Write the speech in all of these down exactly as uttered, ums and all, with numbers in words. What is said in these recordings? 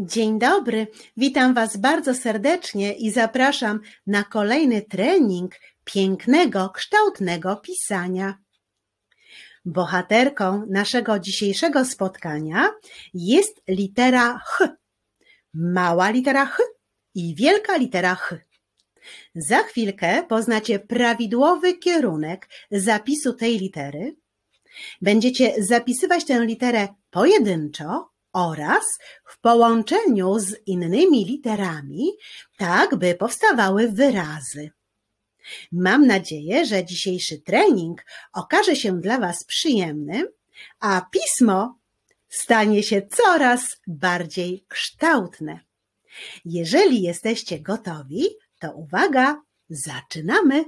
Dzień dobry, witam Was bardzo serdecznie i zapraszam na kolejny trening pięknego, kształtnego pisania. Bohaterką naszego dzisiejszego spotkania jest litera Ch, mała litera Ch i wielka litera Ch. Za chwilkę poznacie prawidłowy kierunek zapisu tej litery. Będziecie zapisywać tę literę pojedynczo oraz w połączeniu z innymi literami, tak by powstawały wyrazy. Mam nadzieję, że dzisiejszy trening okaże się dla Was przyjemny, a pismo stanie się coraz bardziej kształtne. Jeżeli jesteście gotowi, to uwaga, zaczynamy.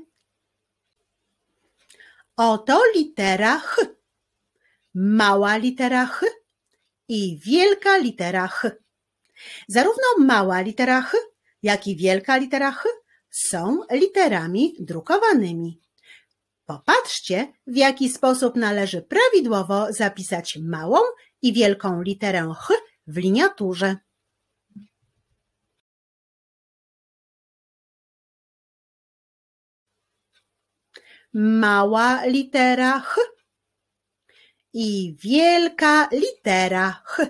Oto litera Ch, mała litera Ch i wielka litera Ch. Zarówno mała litera Ch, jak i wielka litera Ch są literami drukowanymi. Popatrzcie, w jaki sposób należy prawidłowo zapisać małą i wielką literę Ch w liniaturze. Mała litera Ch i wielka litera Ch.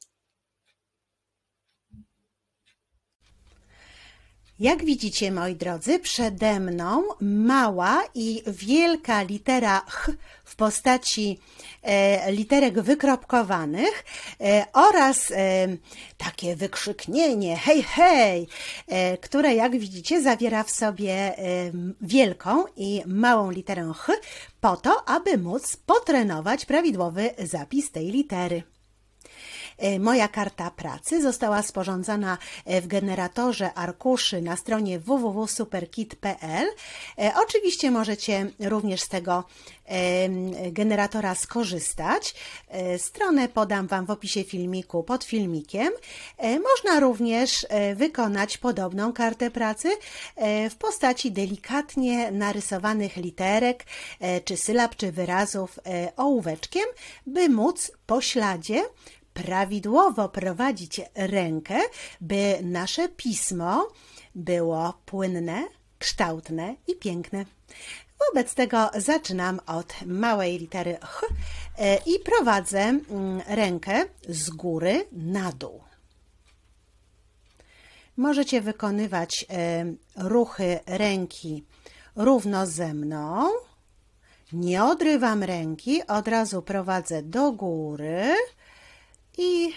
Jak widzicie, moi drodzy, przede mną mała i wielka litera Ch w postaci e, literek wykropkowanych e, oraz e, takie wykrzyknienie hej, hej, e, które jak widzicie zawiera w sobie e, wielką i małą literę Ch po to, aby móc potrenować prawidłowy zapis tej litery. Moja karta pracy została sporządzona w generatorze arkuszy na stronie w w w kropka superkit kropka p l. Oczywiście możecie również z tego generatora skorzystać. Stronę podam Wam w opisie filmiku pod filmikiem. Można również wykonać podobną kartę pracy w postaci delikatnie narysowanych literek, czy sylab, czy wyrazów ołóweczkiem, by móc po śladzie prawidłowo prowadzić rękę, by nasze pismo było płynne, kształtne i piękne. Wobec tego zaczynam od małej litery Ch i prowadzę rękę z góry na dół. Możecie wykonywać ruchy ręki równo ze mną. Nie odrywam ręki, od razu prowadzę do góry. I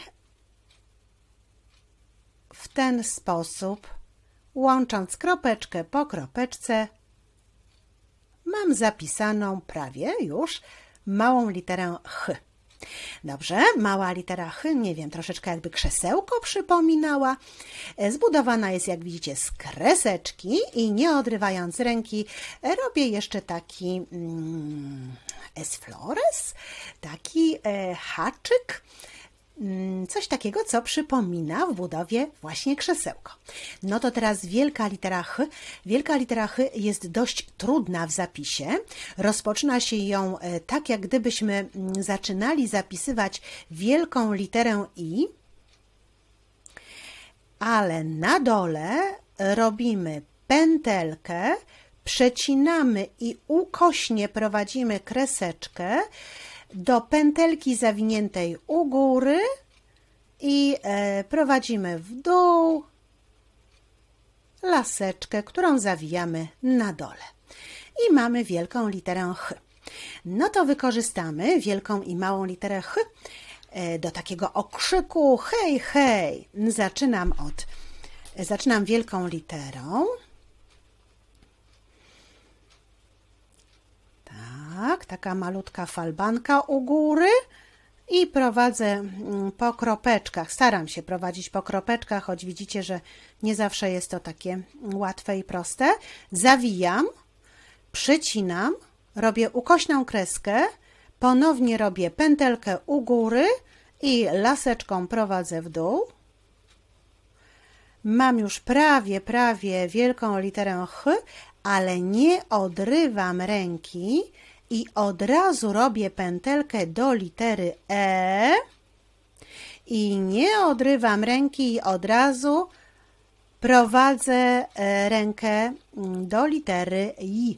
w ten sposób, łącząc kropeczkę po kropeczce, mam zapisaną prawie już małą literę Ch. Dobrze, mała litera Ch, nie wiem, troszeczkę jakby krzesełko przypominała. Zbudowana jest, jak widzicie, z kreseczki i nie odrywając ręki robię jeszcze taki mm, esflores, taki e, haczyk. Coś takiego, co przypomina w budowie właśnie krzesełko. No to teraz wielka litera Ch. Wielka litera Ch jest dość trudna w zapisie. Rozpoczyna się ją tak, jak gdybyśmy zaczynali zapisywać wielką literę I, ale na dole robimy pętelkę, przecinamy i ukośnie prowadzimy kreseczkę do pętelki zawiniętej u góry i e, prowadzimy w dół laseczkę, którą zawijamy na dole. I mamy wielką literę Ch. No to wykorzystamy wielką i małą literę Ch e, do takiego okrzyku hej, hej. Zaczynam od, zaczynam wielką literą. Tak, taka malutka falbanka u góry i prowadzę po kropeczkach. Staram się prowadzić po kropeczkach, choć widzicie, że nie zawsze jest to takie łatwe i proste. Zawijam, przycinam, robię ukośną kreskę, ponownie robię pętelkę u góry i laseczką prowadzę w dół. Mam już prawie, prawie wielką literę Ch, ale nie odrywam ręki i od razu robię pętelkę do litery E i nie odrywam ręki i od razu prowadzę rękę do litery I.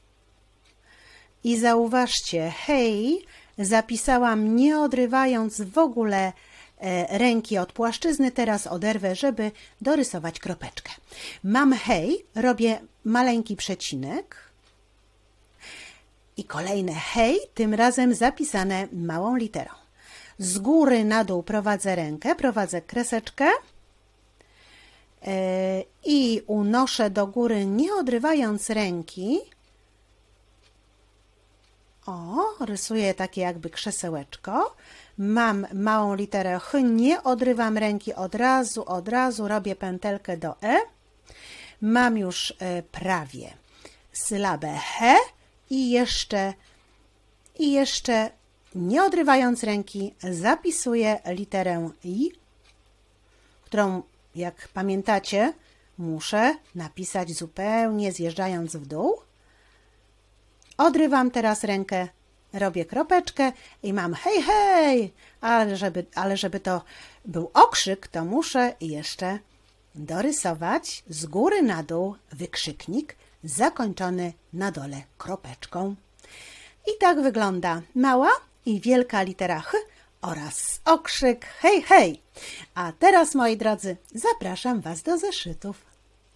I zauważcie, hej zapisałam nie odrywając w ogóle ręki od płaszczyzny, teraz oderwę, żeby dorysować kropeczkę. Mam hej, robię maleńki przecinek i kolejne hej, tym razem zapisane małą literą. Z góry na dół prowadzę rękę, prowadzę kreseczkę i unoszę do góry, nie odrywając ręki. O, rysuję takie jakby krzesełeczko. Mam małą literę H, nie odrywam ręki od razu, od razu robię pętelkę do E. Mam już prawie sylabę He i jeszcze, i jeszcze nie odrywając ręki zapisuję literę I, którą, jak pamiętacie, muszę napisać zupełnie zjeżdżając w dół. Odrywam teraz rękę, robię kropeczkę i mam hej, hej, ale żeby, ale żeby to był okrzyk, to muszę jeszcze dorysować z góry na dół wykrzyknik zakończony na dole kropeczką. I tak wygląda mała i wielka litera H oraz okrzyk hej, hej. A teraz, moi drodzy, zapraszam Was do zeszytów.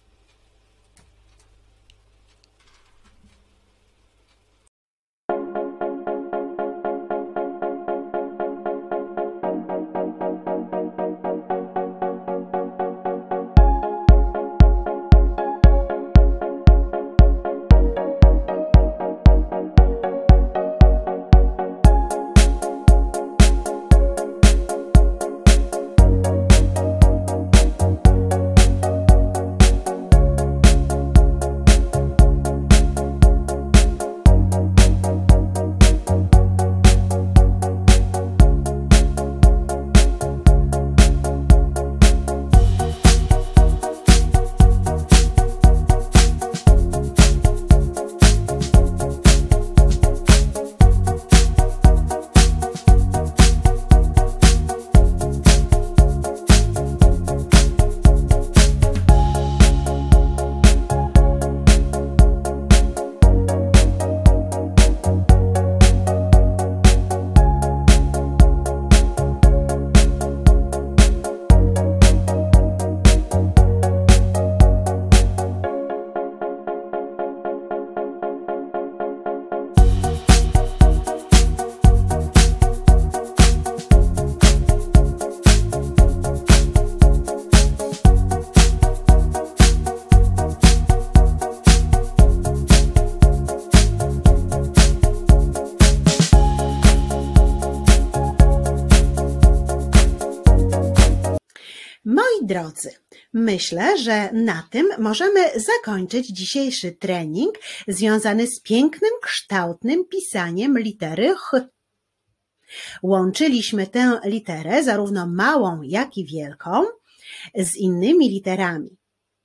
Moi drodzy, myślę, że na tym możemy zakończyć dzisiejszy trening związany z pięknym, kształtnym pisaniem litery H. Łączyliśmy tę literę, zarówno małą, jak i wielką, z innymi literami.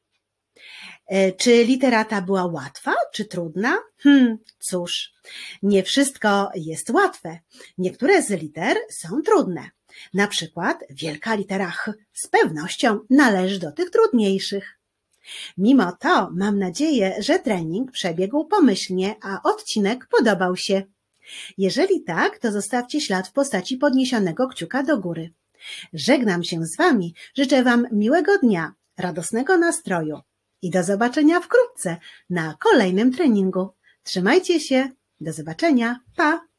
Czy litera ta była łatwa, czy trudna? Hmm, cóż, nie wszystko jest łatwe. Niektóre z liter są trudne. Na przykład wielka litera H z pewnością należy do tych trudniejszych. Mimo to mam nadzieję, że trening przebiegł pomyślnie, a odcinek podobał się. Jeżeli tak, to zostawcie ślad w postaci podniesionego kciuka do góry. Żegnam się z Wami, życzę Wam miłego dnia, radosnego nastroju i do zobaczenia wkrótce na kolejnym treningu. Trzymajcie się, do zobaczenia, pa!